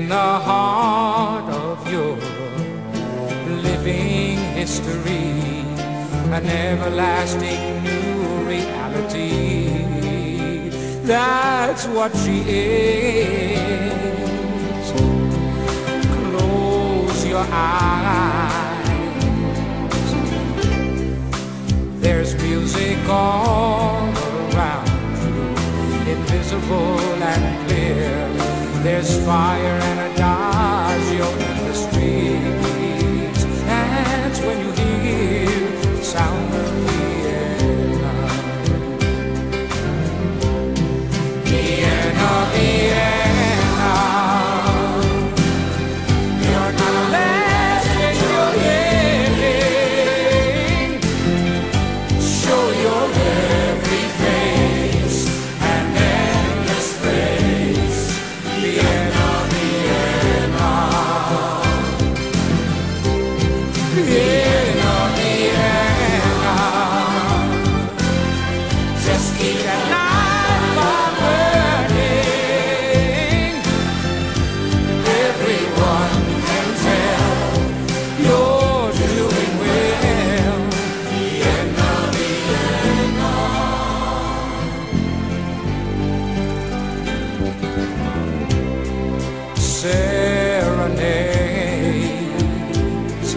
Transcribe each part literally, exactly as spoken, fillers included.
the heart of Europe, living history, an everlasting new reality. That's what she is. Close your eyes. There's music all around you, invisible and clear. There's fire and adagio in the streets. That's when you hear the sound of Vienna. Vienna, Vienna, you're not a last in your living. Show your every face and endless grace. Vienna, Vienna, Vienna, Vienna. Just keep that light fire burning. Everyone can tell you're doing well. Vienna, Vienna. Serenades,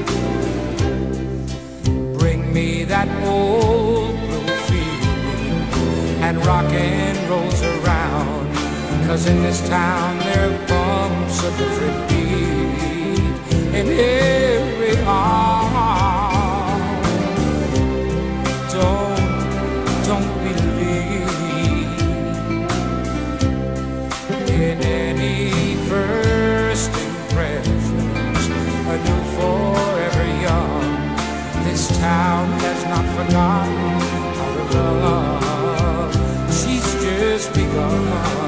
bring me that old blue feeling, and rock and rolls around. 'Cause in this town there are bumps of different beat in every arm. Don't, don't believe in any first impressions, anew forever young. This town has not forgotten how to love. She's just begun.